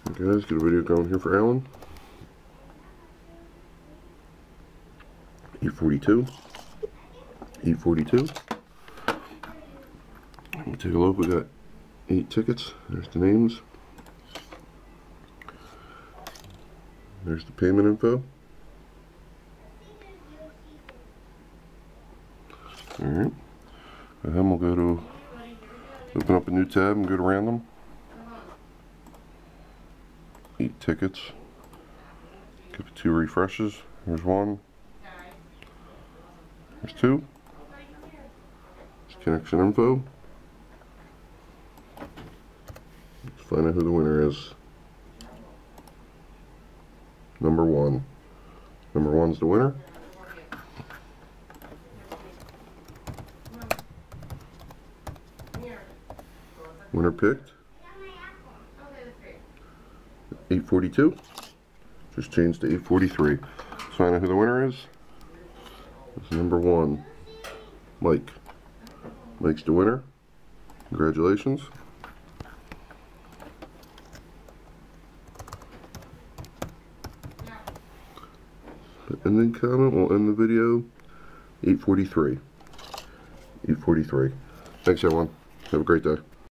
Okay, guys, get a video going here for Alan. 842. 842. We'll take a look. We got 8 tickets. There's the names. There's the payment info. Alright. And then we'll go to open up a new tab and go to random. 8 tickets. Give it 2 refreshes. There's 1. There's 2. There's connection info. Let's find out who the winner is. Number 1. Number 1's the winner. Winner picked. 842. Just changed to 843. Let's find out who the winner is. It's number 1. Mike. Mike's the winner. Congratulations. And then comment, we'll end the video. 843. 843. Thanks everyone. Have a great day.